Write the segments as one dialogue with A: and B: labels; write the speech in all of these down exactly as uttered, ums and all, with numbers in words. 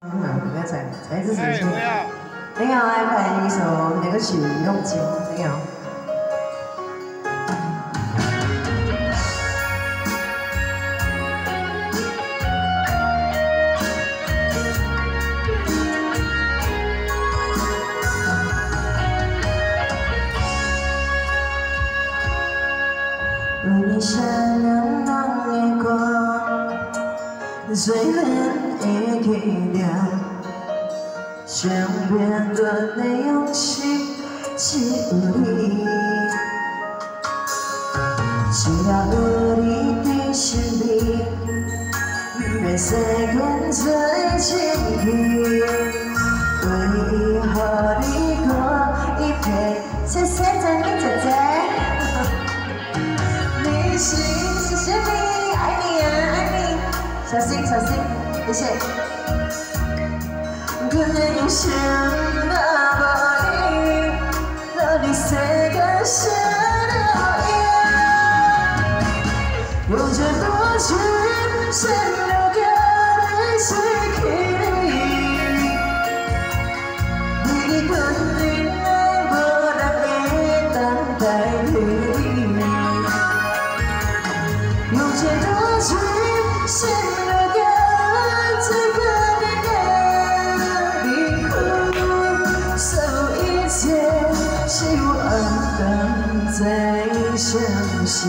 A: 嗯，不要再再次结束。
B: 哎，
A: 你好，安排一首那个曲《用情》，你好。为你闪亮亮的光，最美的纪念。 想变短的勇气，只有你，只要有你在身边，愿世间最亲密。唯一和你过一辈子，谢谢真的姐姐，你是谢谢你，爱你啊爱你，小心小心，谢谢。 可能想到你，到底谁更深了呀？有着多情，谁留给你失去你？你的肯定爱无人会当代替你。有着多情，谁留给这个？ 希望能再相信。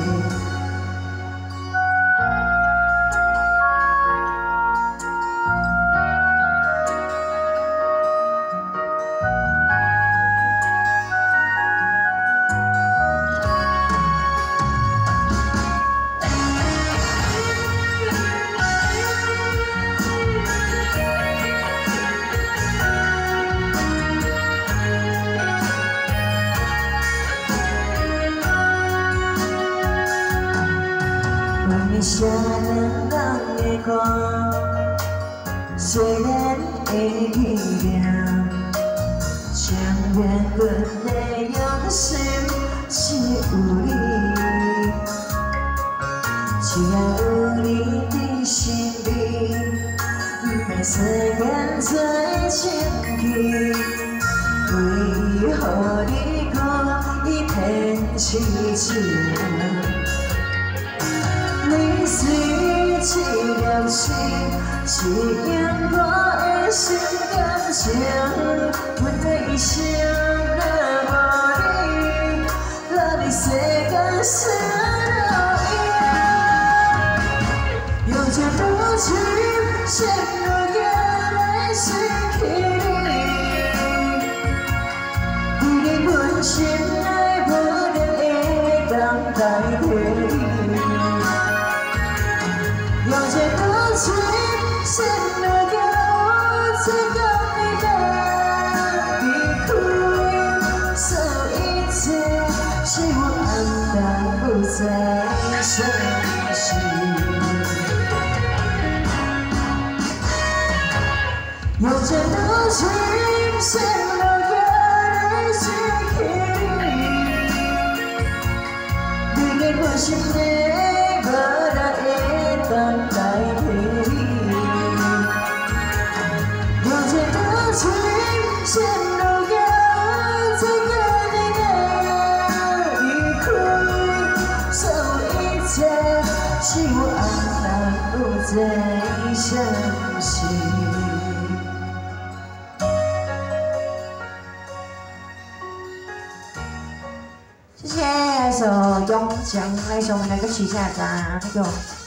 A: 为你闪亮亮的光，虽然会体谅，将远远的用心只有你，只要有你在身边，每世间最亲密，为何你过一片凄凄？ 你是一颗心，是因我的心感情，阮的一生若无你，哪里世间谁落呀？有着多情，谁能让你失去你？你的温馨爱无人会当代替你。 有着多情，谁能给我最高的离开？所有一切，是我黯淡不再相信。有着多情，谁能给你失去你？你的关心的无人会当代替你。有着多情，谁能给我最爱的离开？所有一切，是我黯淡不再相信。 谢谢，来首《永强》，来首我们那个曲下站，那个。